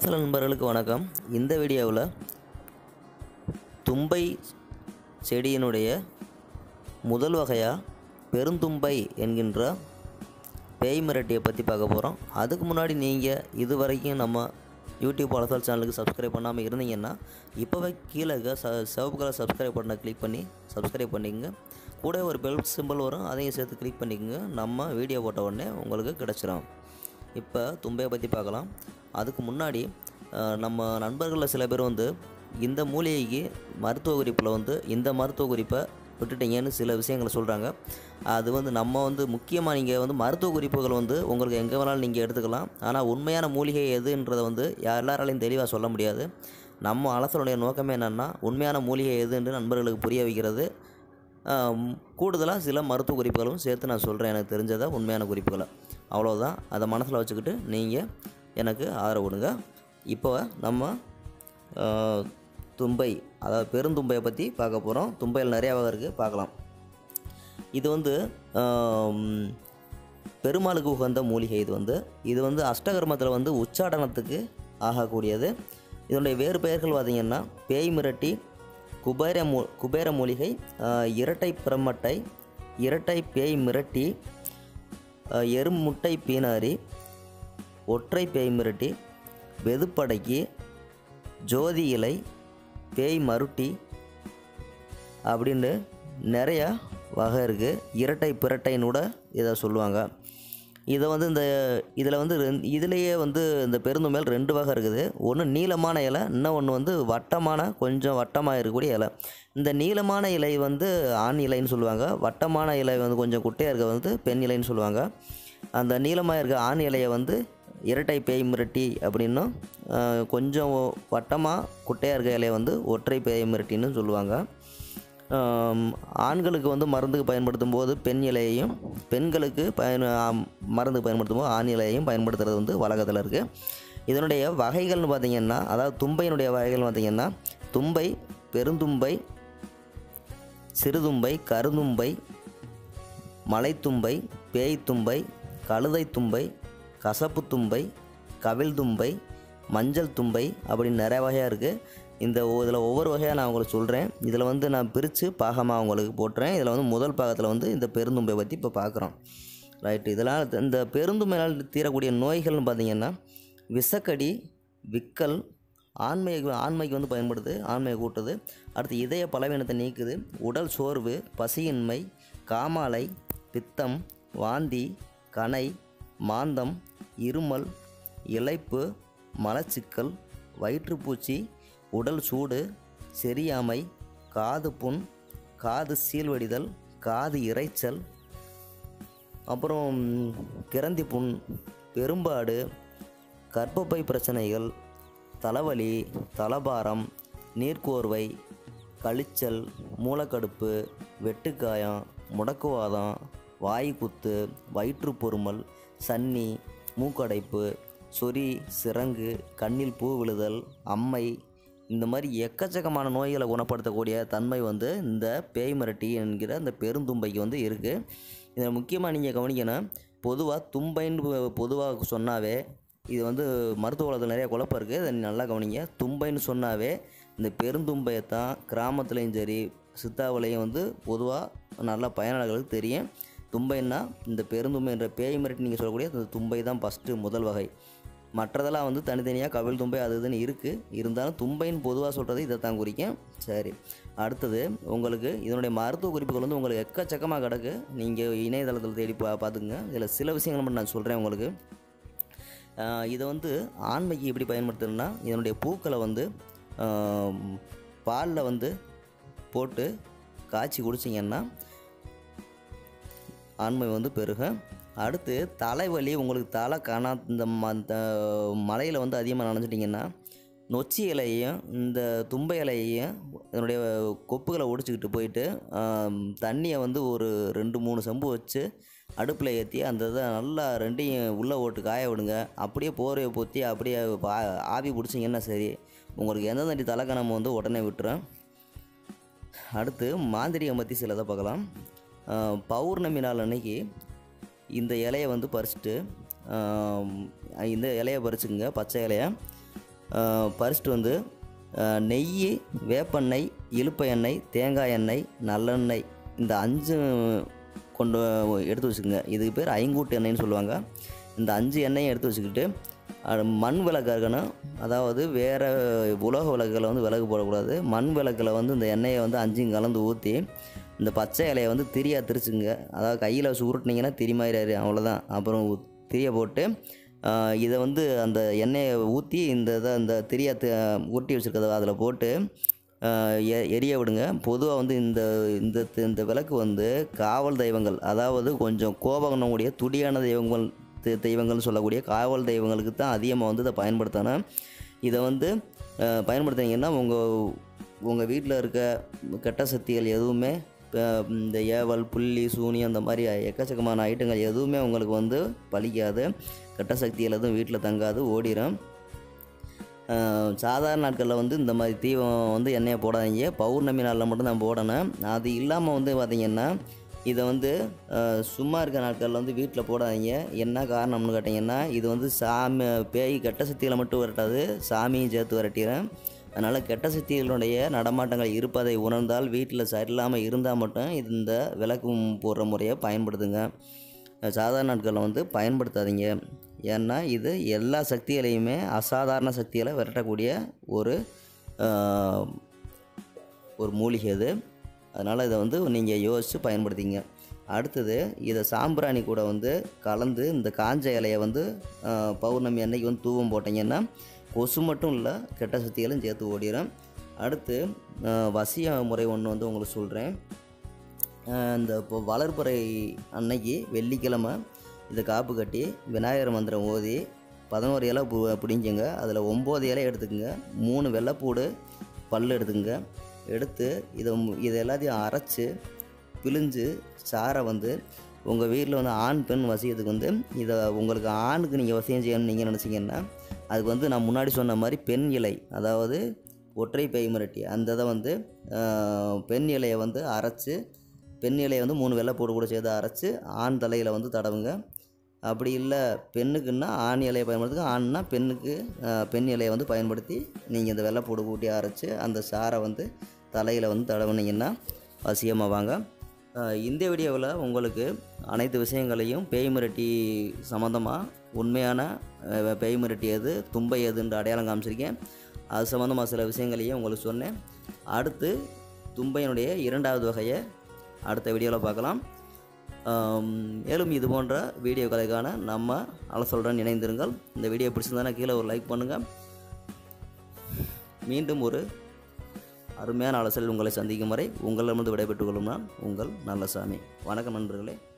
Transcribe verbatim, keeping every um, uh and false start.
வளசல நண்பர்களுக்கு வணக்கம். இந்த வீடியோவில் தும்பை செடியினுடைய முதல் வகையாக பெருந்தும்பை என்கின்ற பேய் மிரட்டியை பற்றி பார்க்க போகிறோம். அதுக்கு முன்னாடி நீங்கள் இது வரைக்கும் நம்ம யூடியூப் வளசல் சேனலுக்கு சப்ஸ்கிரைப் பண்ணாமல் இருந்தீங்கன்னா இப்போவே கீழே ச சிவப்பு கலர் சப்ஸ்கிரைப் பண்ண கிளிக் பண்ணி சப்ஸ்கிரைப் பண்ணிக்கங்க. கூட ஒரு பெல் சிம்பிள் வரும், அதையும் சேர்த்து கிளிக் பண்ணிக்கோங்க. நம்ம வீடியோ போட்ட உடனே உங்களுக்கு கிடச்சிரும். இப்போ தும்பையை பற்றி பார்க்கலாம். அதுக்கு முன்னாடி நம்ம நண்பர்களில் சில பேர் வந்து இந்த மூலிகைக்கு மருத்துவ குறிப்பில் வந்து இந்த மருத்துவ குறிப்பை விட்டுட்டீங்கன்னு சில விஷயங்களை சொல்கிறாங்க. அது வந்து நம்ம வந்து முக்கியமாக நீங்கள் வந்து மருத்துவ குறிப்புகள் வந்து உங்களுக்கு எங்கே வேணாலும் நீங்கள் எடுத்துக்கலாம். ஆனால் உண்மையான மூலிகை எதுன்றதை வந்து எல்லாராலையும் தெளிவாக சொல்ல முடியாது. நம்ம வளசலுடைய நோக்கமே என்னென்னா உண்மையான மூலிகை எதுன்னு நண்பர்களுக்கு புரிய வைக்கிறது. கூடுதலாக சில மருத்துவ குறிப்புகளும் சேர்த்து நான் சொல்கிறேன், எனக்கு தெரிஞ்சதை உண்மையான குறிப்புகளை. அவ்வளோதான். அதை மனசில் வச்சுக்கிட்டு நீங்கள் எனக்கு ஆதரவு கொடுங்க. இப்போ நம்ம தும்பை, அதாவது பெருந்தும்பையை பற்றி பார்க்க போகிறோம். தும்பையில் நிறையா வகை இருக்குது, பார்க்கலாம். இது வந்து பெருமாளுக்கு உகந்த மூலிகை. இது வந்து இது வந்து அஷ்டகர்மத்தில் வந்து உச்சாடனத்துக்கு ஆகக்கூடியது. இதனுடைய வேறு பெயர்கள் பார்த்திங்கன்னா பேய் மிரட்டி, குபேர மூ குபேர மூலிகை, இரட்டை பிரமட்டை, இரட்டை பேய் மிரட்டி, எருமுட்டை பீனாரி, ஒற்றை பேய் மிரட்டி, வெதுப்படைக்கி, ஜோதி இலை, பேய் மருட்டி அப்படின்னு நிறையா வகை இருக்குது. இரட்டை பிரட்டைன்னு கூட இதை சொல்லுவாங்க. இதை வந்து இந்த இதில் வந்து ரெண்டு இதுலேயே வந்து இந்த பெருந்தும்பையில் ரெண்டு வகை இருக்குது. ஒன்று நீளமான இலை, இன்னும் ஒன்று வந்து வட்டமான கொஞ்சம் வட்டமாக இருக்கக்கூடிய இலை. இந்த நீளமான இலை வந்து ஆண் இலைன்னு சொல்லுவாங்க. வட்டமான இலை வந்து கொஞ்சம் குட்டையாக இருக்க வந்து பெண் இலைன்னு சொல்லுவாங்க. அந்த நீளமாக இருக்க ஆண் இலையை வந்து இரட்டை பேய் மிரட்டி அப்படின்னும், கொஞ்சம் வட்டமாக குட்டையாக இருக்க இலையை வந்து ஒற்றை பேய் மிரட்டின்னு சொல்லுவாங்க. ஆண்களுக்கு வந்து மருந்துக்கு பயன்படுத்தும் போது பெண் இலையையும், பெண்களுக்கு பயன் மருந்துக்கு பயன்படுத்தும் போது ஆண் இலையையும் பயன்படுத்துகிறது வந்து வழக்கத்தில் இருக்குது. இதனுடைய வகைகள்னு பார்த்திங்கன்னா, அதாவது தும்பையினுடைய வகைகள் பார்த்திங்கன்னா தும்பை, பெருந்தும்பை, சிறுதும்பை, கருந்தும்பை, மலைத்தும்பை, பேய்த்தும்பை, கழுதை தும்பை, கசப்பு தும்பை, கவில் தும்பை, மஞ்சள் தும்பை அப்படின்னு நிறைய வகையாக இருக்குது. இந்த இதில் ஒவ்வொரு வகையாக நான் உங்களுக்கு சொல்கிறேன். இதில் வந்து நான் பிரித்து பாகமாக உங்களுக்கு போட்டுறேன். இதில் வந்து முதல் பாகத்தில் வந்து இந்த பெருந்தும்பை பற்றி இப்போ பார்க்குறோம். ரைட்டு. இதனால் இந்த பெருந்தும்பையினால் தீரக்கூடிய நோய்கள்னு பார்த்திங்கன்னா விஷக்கடி, விக்கல், ஆண்மைக்கு ஆண்மைக்கு வந்து பயன்படுது, ஆண்மையை கூட்டுது. அடுத்து இதய பலவீனத்தை நீக்குது, உடல் சோர்வு, பசியின்மை, காமாலை, பித்தம், வாந்தி, கணை, மாந்தம், இருமல், இளைப்பு, மலச்சிக்கல், வயிற்றுப்பூச்சி, உடல் சூடு, செரியாமை, காது புண், காது சீல்வடிதல், காது இறைச்சல், அப்புறம் கிரந்தி புண், பெரும்பாடு, கர்ப்பப்பை பிரச்சனைகள், தலைவலி, தலபாரம், நீர்க்கோர்வை, கழிச்சல், மூலக்கடுப்பு, வெட்டுக்காயம், முடக்குவாதம், வாய்க்குத்து, வயிற்றுப்பொருமல், சன்னி, மூக்கடைப்பு, சொறி, சிரங்கு, கண்ணில் பூ விழுதல், அம்மை, இந்த மாதிரி எக்கச்சக்கமான நோய்களை குணப்படுத்தக்கூடிய தன்மை வந்து இந்த பேய் மிரட்டி என்கிற இந்த பெருந்தும்பைக்கு வந்து இருக்குது. இதில் முக்கியமாக நீங்கள் கவனிக்கணும், பொதுவாக தும்பைன்னு பொதுவாக சொன்னாவே இது வந்து மருத்துவ உலகத்தில் நிறைய குழப்பம் இருக்குது. அதை நல்லா கவனிங்க. தும்பைன்னு சொன்னாவே இந்த பெருந்தும்பையை தான் கிராமத்துலேயும் சரி சித்தாவிலையும் வந்து பொதுவாக நல்லா பயனாளர்களுக்கு தெரியும். தும்பைன்னா இந்த பெருந்தும்பை என்ற பேய் மிரட்டி நீங்கள் சொல்லக்கூடிய அந்த தும்பை தான் ஃபஸ்ட்டு முதல் வகை. மற்றதெல்லாம் வந்து தனித்தனியாக கவில் தும்பை அது இதுன்னு இருக்குது. இருந்தாலும் தும்பைன்னு பொதுவாக சொல்கிறது இதை தான் குறிக்கும். சரி, அடுத்தது உங்களுக்கு இதனுடைய மருத்துவ குறிப்புகள் வந்து உங்களுக்கு எக்கச்சக்கமாக கிடக்கு. நீங்கள் இணையதளத்தில் தேடி பா பார்த்துக்குங்க. இதில் சில விஷயங்கள் மட்டும் நான் சொல்கிறேன் உங்களுக்கு. இதை வந்து ஆண்மைக்கு எப்படி பயன்படுத்துறதுன்னா, இதனுடைய பூக்களை வந்து பாலில் வந்து போட்டு காய்ச்சி குடிச்சிங்கன்னா ஆண்மை வந்து பெருக. அடுத்து தலைவலி, உங்களுக்கு தலை காணா இந்த மலையில் வந்து அதிகமாக நனைஞ்சிட்டிங்கன்னா நொச்சி இலையையும் இந்த தும்பை இலையையும் இதனுடைய கொப்புகளை ஒடிச்சிக்கிட்டு போயிட்டு தண்ணியை வந்து ஒரு ரெண்டு மூணு செம்பு வச்சு அடுப்பில் ஏற்றி அந்த இதை நல்லா ரெண்டையும் உள்ளே ஓட்டு காய விடுங்க. அப்படியே போர்வையை பொத்தி அப்படியே ஆவி பிடிச்சிங்கன்னா சரி, உங்களுக்கு எந்த தண்டி தலைக்கணம் வந்து உடனே விட்டுரும். அடுத்து மாந்திரிகம் பற்றி சிலதை பார்க்கலாம். பௌர்ணமி நாள் அன்னைக்கு இந்த இலையை வந்து பறிச்சுட்டு இந்த இலையை பறிச்சுக்குங்க, பச்சை இலையை. ஃபர்ஸ்ட் வந்து நெய், வேப்பெண்ணெய், இலுப்ப எண்ணெய், தேங்காய் எண்ணெய், நல்லெண்ணெய் இந்த அஞ்சு கொண்டு எடுத்து வச்சுக்கோங்க. இதுக்கு பேர் ஐங்கூட்டு எண்ணெய்னு சொல்லுவாங்க. இந்த அஞ்சு எண்ணெயும் எடுத்து வச்சுக்கிட்டு மண் விளக்கு இருக்கணும். அதாவது வேறு உலோக விளக்குகளை வந்து விளக்கு போடக்கூடாது. மண் விளக்கில் வந்து இந்த எண்ணெயை வந்து அஞ்சையும் கலந்து ஊற்றி இந்த பச்சை இலையை வந்து திரியாக திரிச்சுங்க. அதாவது கையில் வச்சு உருட்டினீங்கன்னா திரி மாதிரி அவ்வளோதான். அப்புறம் திரியை போட்டு இதை வந்து அந்த எண்ணெயை ஊற்றி இந்த இதை இந்த திரியை உருட்டி வச்சுருக்கிறத அதில் போட்டு எ எரிய விடுங்க. பொதுவாக வந்து இந்த இந்த இந்த விளக்கு வந்து காவல் தெய்வங்கள், அதாவது கொஞ்சம் கோபகணக்கூடிய துடியான தெய்வங்கள் தெய்வங்கள்னு சொல்லக்கூடிய காவல் தெய்வங்களுக்கு தான் அதிகமாக வந்து இதை பயன்படுத்தணும். இதை வந்து பயன்படுத்தினீங்கன்னா உங்கள் உங்கள் வீட்டில் இருக்க கெட்ட சக்திகள் எதுவுமே, இந்த ஏவல், புள்ளி, சூனியம் அந்த மாதிரி எக்கச்சக்கமான ஐட்டங்கள் எதுவுமே உங்களுக்கு வந்து பலிக்காது. கெட்ட சக்திகள் எதுவும் வீட்டில் தங்காது, ஓடிடும். சாதாரண நாட்களில் வந்து இந்த மாதிரி தீபம் வந்து எண்ணெயை போடாதீங்க. பௌர்ணமி நாளில் மட்டும் தான் போடணும். அது இல்லாமல் வந்து பார்த்திங்கன்னா இதை வந்து சும்மா இருக்க நாட்களில் வந்து வீட்டில் போடாதீங்க. என்ன காரணம்னு கேட்டிங்கன்னா இது வந்து சாமி பேய் கெட்ட சக்திகளை மட்டும் விரட்டாது, சாமியும் சேர்த்து விரட்டிடும். அதனால் கெட்ட சக்திகளுடைய நடமாட்டங்கள் இருப்பதை உணர்ந்தால் வீட்டில் சரியில்லாமல் இருந்தால் மட்டும் இந்த விளக்கு போடுற முறையை பயன்படுத்துங்க. சாதாரண நாட்களில் வந்து பயன்படுத்தாதீங்க. ஏன்னா இது எல்லா சக்திகளையுமே அசாதாரண சக்திகளை விரட்டக்கூடிய ஒரு ஒரு மூலிகை இது. அதனால் இதை வந்து நீங்கள் யோசித்து பயன்படுத்திங்க. அடுத்தது இதை சாம்பிராணி கூட வந்து கலந்து இந்த காஞ்ச இலையை வந்து பௌர்ணமி அன்னைக்கு வந்து தூவம் போட்டிங்கன்னா கொசு மட்டும் இல்லை கெட்ட சக்திகளும் சேர்த்து ஓடிடும். அடுத்து வசிய முறை ஒன்று வந்து உங்களுக்கு சொல்கிறேன். இந்த இப்போ வளர்ப்புறை அன்னைக்கு வெள்ளிக்கிழமை இதை காப்பு கட்டி விநாயகர் மந்திரம் ஓதி பதினோரு இலை பிடிங்குங்க. அதில் ஒம்பது இலை எடுத்துக்கோங்க. மூணு வெள்ளைப்பூடு பல் எடுத்துக்கோங்க. எடுத்து இதை இதை எல்லாத்தையும் அரைச்சி பிழிஞ்சு சாரை வந்து உங்கள் வீட்டில் வந்து ஆண் பெண் வசியத்துக்கு வந்து இதை உங்களுக்கு ஆணுக்கு நீங்கள் வசியம் செய்யணும்னு நீங்கள் நினச்சிங்கன்னா அதுக்கு வந்து நான் முன்னாடி சொன்ன மாதிரி பெண் இலை, அதாவது ஒற்றை பேய் மிரட்டி அந்த இதை வந்து பெண் இலையை வந்து அரைச்சி பெண் இலையை வந்து மூணு வெள்ளைப்பூடு கூட சேர்த்து அரைச்சி ஆண் தலையில் வந்து தடவுங்க. அப்படி இல்லை பெண்ணுக்குன்னா ஆண் இலையை பயன்படுத்துங்க, ஆண்னா பெண்ணுக்கு பெண் இலையை வந்து பயன்படுத்தி நீங்கள் இந்த வெள்ளைப்பூடு கூட்டி அரைச்சி அந்த சாரை வந்து தலையில் வந்து தடவுனீங்கன்னா வசியமாக வாங்க. இந்த வீடியோவில் உங்களுக்கு அனைத்து விஷயங்களையும் பேய் மிரட்டி சம்மந்தமாக உண்மையான பேய் மிரட்டி எது, தும்பை எதுன்ற அடையாளம் காமிச்சிருக்கேன். அது சம்மந்தமாக சில விஷயங்களையும் உங்களுக்கு சொன்னேன். அடுத்து தும்பையினுடைய இரண்டாவது வகையை அடுத்த வீடியோவில் பார்க்கலாம். மேலும் இது போன்ற வீடியோக்களுக்கான நம்ம அலசலுடன் இணைந்திருங்கள். இந்த வீடியோ பிடிச்சிருந்தானா கீழே ஒரு லைக் பண்ணுங்கள். மீண்டும் ஒரு அருமையான அலசல் உங்களை சந்திக்கும் வரை உங்களிடமிருந்து விடைபெற்றுக் கொள்ளும் நான் உங்கள் நல்லசாமி. வணக்கம் நண்பர்களே.